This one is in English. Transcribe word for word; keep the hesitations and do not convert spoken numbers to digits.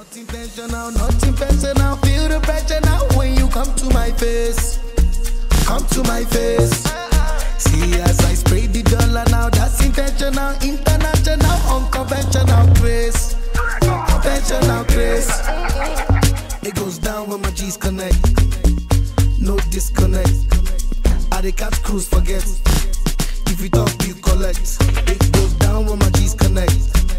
Not intentional, not intentional. Feel the pressure now when you come to my face. Come to my face. See as I spray the dollar now. That's intentional, international, unconventional grace. Conventional grace. It goes down when my G's connect. No disconnect. I dey catch cruise forget. If you talk, you collect. It goes down when my G's connect.